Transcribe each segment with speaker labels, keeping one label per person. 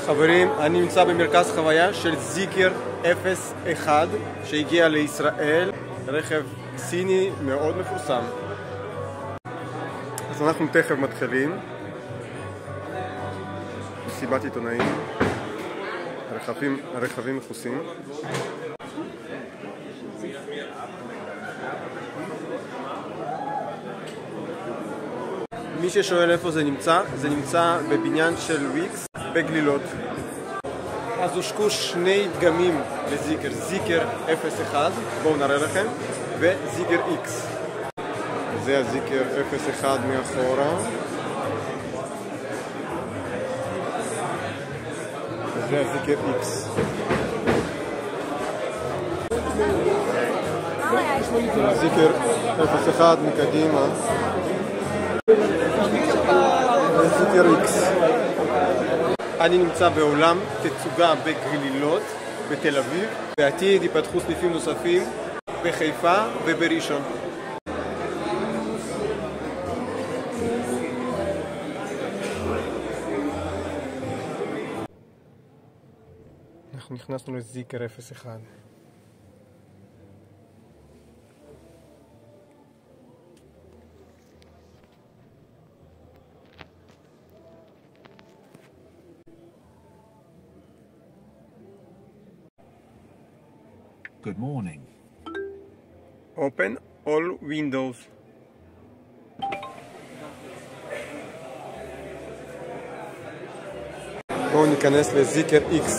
Speaker 1: חברים, אני נמצא במרכז חוויה של זיקר 01 שהגיע לישראל, רכב סיני מאוד מפורסם. אז אנחנו תכף מתחילים מסיבת עיתונאים, הרכבים מכוסים. מי ששואל איפה זה נמצא בבניין של וויקס בגלילות. אז הושקו שני דגמים לזיקר, זיקר 01, בואו נראה לכם, וזיקר X. זה הזיקר 01 מאחורה. וזה הזיקר X. זיקר 01 מקדימה. וזיקר X. אני נמצא בעולם תצוגה בגלילות בתל אביב, בעתיד ייפתחו סניפים נוספים בחיפה ובראשון. אנחנו נכנסנו לזיקר 01.
Speaker 2: Good morning.
Speaker 1: Open all windows. בואו ניכנס לזיקר X.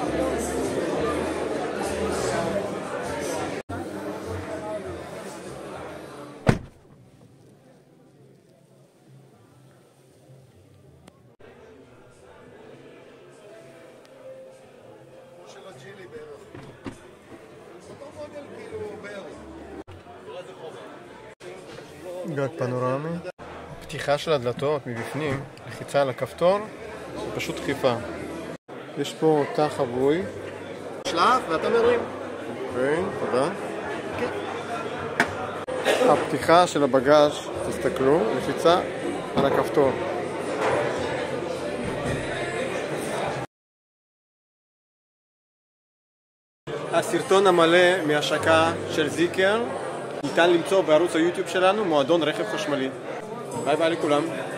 Speaker 1: גג פנורמי. פתיחה של הדלתות מבפנים, לחיצה על הכפתור, זה פשוט דחיפה. יש פה תא חבוי.
Speaker 3: שלב ואתה מרים.
Speaker 1: אוקיי, תודה. הפתיחה של הבגאז', תסתכלו, לחיצה על הכפתור. הסרטון המלא מהשקה של זיקר ניתן למצוא בערוץ היוטיוב שלנו, מועדון רכב חשמלי. ביי ביי לכולם.